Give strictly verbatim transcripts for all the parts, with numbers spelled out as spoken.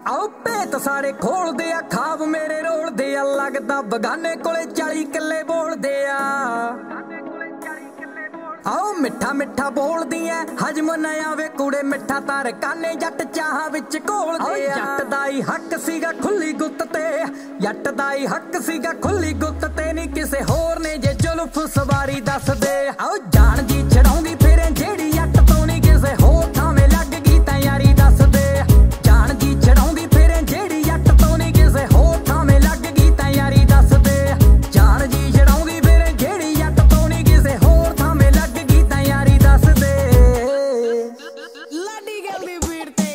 आओ भेत सारे खोलदे आ, खाब मेरे रोलदे आ, लगदा बगाने कोले चाली किले बोलदे आ। आओ मिठा मिठा बोलदी ऐ हजम न आवे कूड़े मिठा तार काने जट चाह विच घोलदे आ। जट दा ही हक सीगा खुली गुत्त ते, जट दा ही हक सीगा खुली गुत्त ते, नी किसे होर ने जे जुल्फ सवारी दस दे। आओ जान जी छड़ाउंदी फिरे जेड़ी जट तो नी किसे होर थावे लग गई तां यारी दस दे। जान जी छड़ाउंदी फिरे जेड़ी जट तो नी किसे होर थावे लग गई तां यारी दस दे। जान जी छड़ाउंदी फिरे जेड़ी जट तो नी किसे होर थावे लग गई तां यारी दस दे। लाडी गल दी भीड़ ते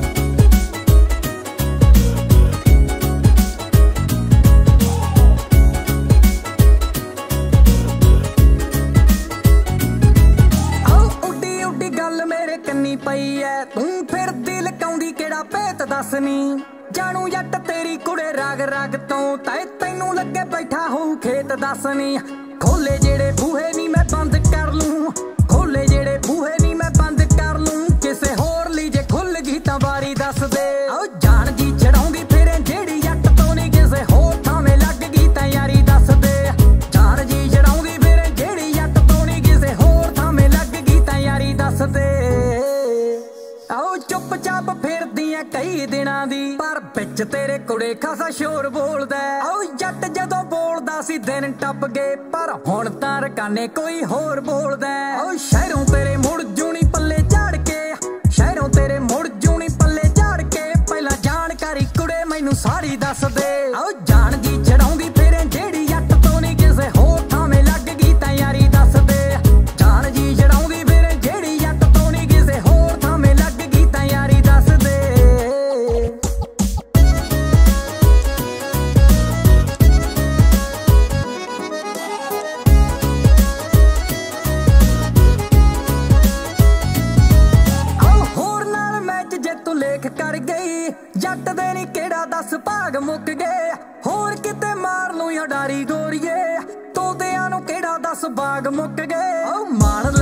मेरे कन्नी पई है, तू फिर दिल लकाउंदी केड़ा भेत दस नी। जानू जट तेरी कुड़े राग राग तो तै तैनू लगे बैठा होऊ खेत दस नी। खोले जेड़े बूहे नी मैं बंद कर लूं, खोले जेड़े बूहे नी मैं बंद कर लूं, किसे होर ली जे खुल गई तां बारी दस दे। आओ जान जी छड़ाउंदी फिरे जेड़ी जट तो नी किसे होर थावे लग गई तां यारी दस दे। जान जी छड़ाउंदी फिरे जेड़ी जट तो नी किसे होर थावे लग गई तां यारी दस दे। आओ चुप चाप फिरदी ऐ कई दिनां दी, पर बिच तेरे कुड़े खासा शोर बोलदा। आओ जट जदों बोलदा सी दिन टप गए, पर हुण तां रकाने कोई होर बोलदा। आओ शहरों तेरे मुड़ जूनी पल्ले झाड़ के, शहरों तेरे मुड़ जूनी पल्ले झाड़ के, पहला जानकारी कुड़े मैनू सारी दस दे। आओ जान जी छड़ाउंदी फिरे जेड़ी जट तो नी किसे होर थावे लग गई तां यारी दस दे। जान जी छड़ाउंदी फिरे जेड़ी जट तो नी किसे होर थावे लग गई तां यारी दस दे। लेख कर गई जट दे नी केड़ा दस भाग मुक गए, होर किते मार लूं या डारी गोरिए, तोतियां नू केड़ा दस बाग मुक गए। ओ माल